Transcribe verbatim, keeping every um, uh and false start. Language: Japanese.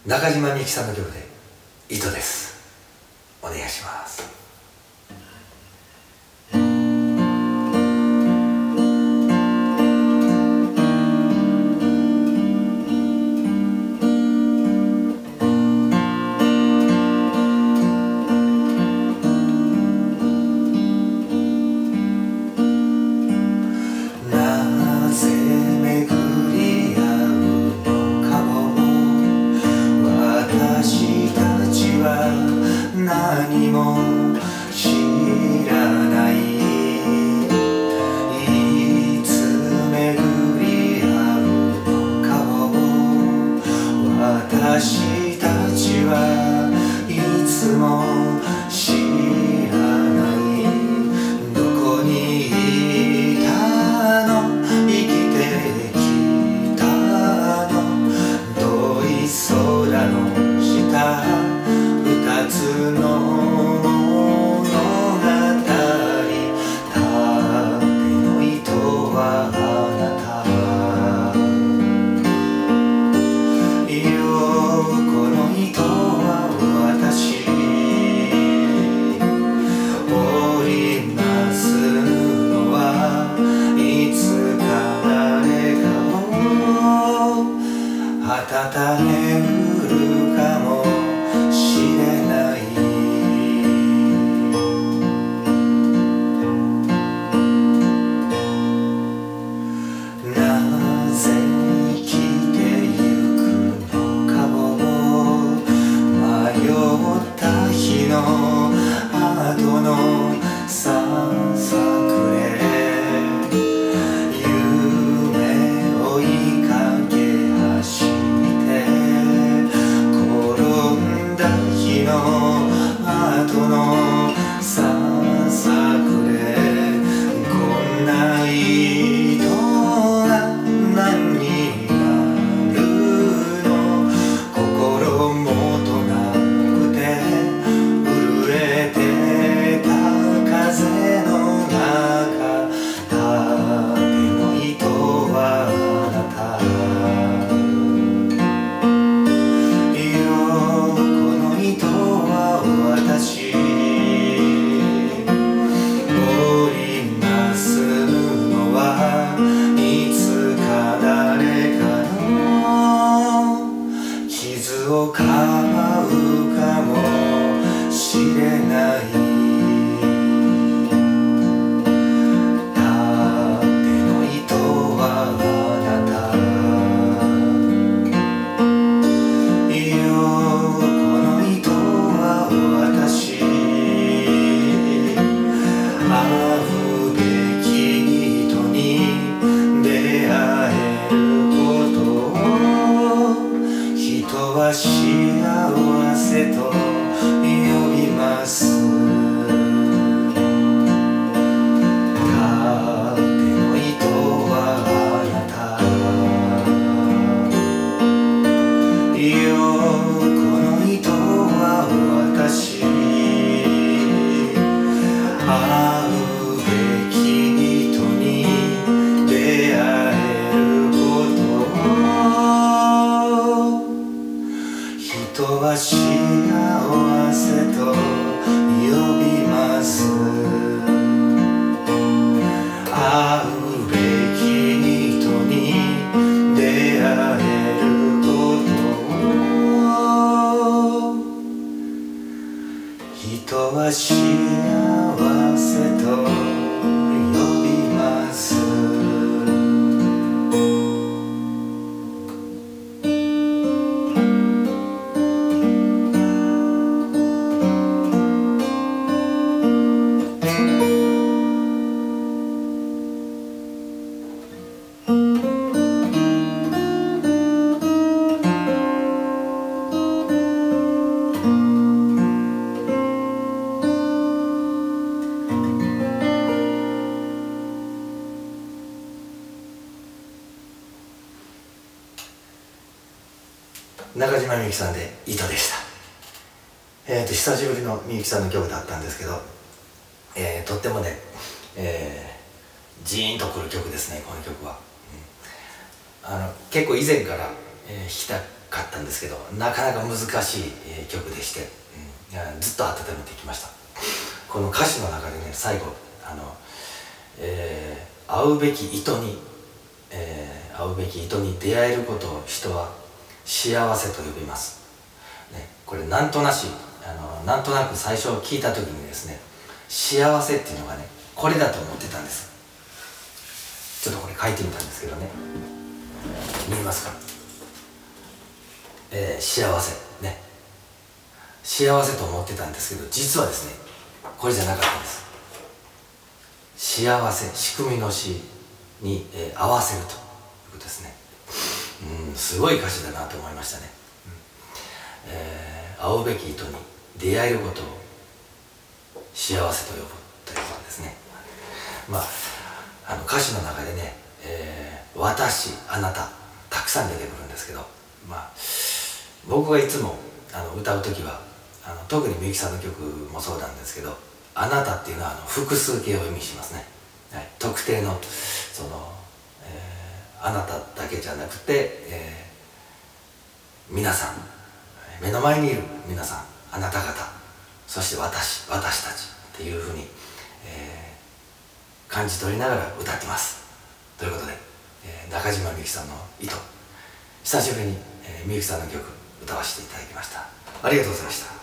中島みゆきさんの曲で「糸」です。お願いします。 何も知らない、いつ巡り合うのかを私たちはいつも知らない。どこにいたの、生きてきたの、遠い空の下、二つの物語、縦の糸はあなた、横の糸は私、織りなすのはいつか誰かを温めうるかもしれない。なぜ生きてゆくのかを迷った日の後のささくれ、夢追いかけ走って転んだ日の後のささくれ、こんな糸が何になるの、心もとなくて震えてた風の中、縦の糸はあなた、横の糸は私、織りなすのはいつか誰かの傷をかばうかもしれない。縦の糸はあなた、横の糸は私、会うべき人に出会えることを人は幸せと呼びます。縦の糸はあなた、横の糸は私、会うべき人に出会えることを人は幸せと呼びます。会うべき人に出会えることを人は幸せと呼びます。 中島みゆきさんで「糸」でした。えーと久しぶりのみゆきさんの曲だったんですけど、えー、とってもね、えー、ジーンとくる曲ですね、この曲は。うん、あの結構以前から、えー、弾きたかったんですけど、なかなか難しい、えー、曲でして、うん、ずっと温めてきました。この歌詞の中でね、最後あの、えー、会うべき糸に、えー、会うべき糸に出会えることを人は幸せと呼びます、ね、これなんとなしあのなんとなく最初聞いた時にですね、幸せっていうのがねこれだと思ってたんです。ちょっとこれ書いてみたんですけどね、見えますか、えー、幸せね、幸せと思ってたんですけど、実はですねこれじゃなかったんです。幸せ、仕組みの詩に、えー、合わせるということですね。うん、すごい歌詞だなと思いましたね、うんえー、会うべき人に出会えることを幸せと呼ぶということですね。まああの歌詞の中でね、えー、私、あなたたくさん出てくるんですけど、まあ僕がいつもあの歌う時はあの特にみゆきさんの曲もそうなんですけど、あなたっていうのはあの複数形を意味しますね、はい、特定のその、えー、あなただけじゃなくて、えー、皆さん、目の前にいる皆さん、あなた方、そして私、私たちっていうふうに、えー、感じ取りながら歌ってます。ということで、えー、中島みゆきさんの「糸」、久しぶりに、えー、みゆきさんの曲歌わせていただきました。ありがとうございました。